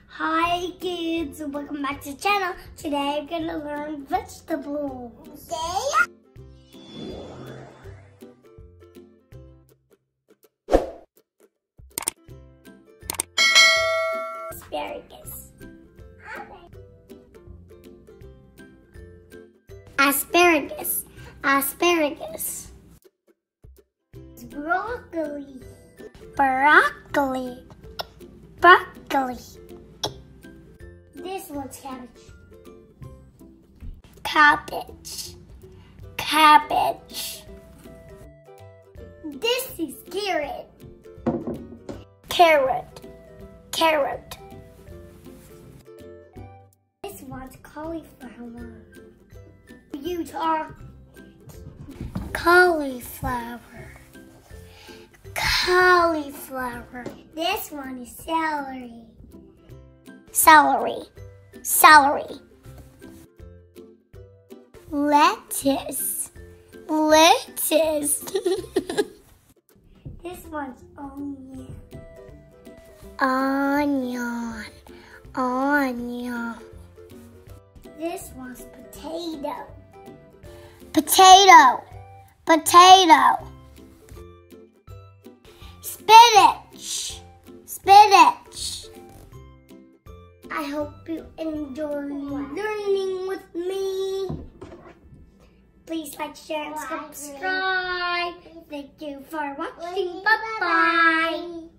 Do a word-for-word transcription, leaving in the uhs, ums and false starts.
Hi kids, welcome back to the channel. Today I'm gonna learn vegetables. Asparagus. Asparagus. Asparagus. Broccoli. Broccoli. Broccoli. This one's cabbage. Cabbage. Cabbage. This is carrot. Carrot. Carrot. This one's cauliflower. Utah. Cauliflower. Cauliflower. This one is celery. Celery. Celery. Lettuce. Lettuce. This one's onion. Onion. Onion. This one's potato. Potato. Potato. Spinach. Spinach. I hope you enjoy learning with me. Please like, share, and subscribe. Thank you for watching. Bye-bye.